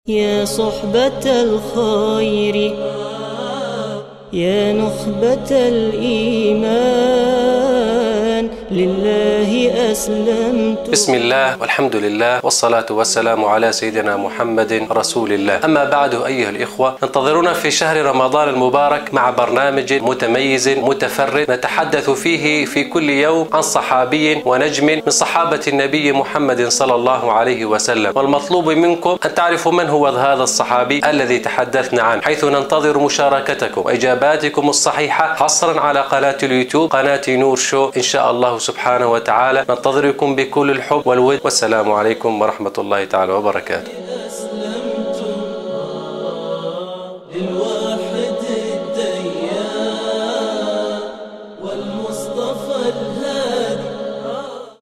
يا صحبة الخير يا نخبة الإيمان لله أسلمت. بسم الله والحمد لله والصلاة والسلام على سيدنا محمد رسول الله. أما بعد أيها الإخوة، انتظرونا في شهر رمضان المبارك مع برنامج متميز متفرد نتحدث فيه في كل يوم عن صحابي ونجم من صحابة النبي محمد صلى الله عليه وسلم، والمطلوب منكم أن تعرفوا من هو هذا الصحابي الذي تحدثنا عنه، حيث ننتظر مشاركتكم وإجاباتكم الصحيحة حصرا على قناة اليوتيوب قناة نور شو إن شاء الله سبحانه وتعالى. ننتظركم بكل الحب والود، والسلام عليكم ورحمة الله تعالى وبركاته.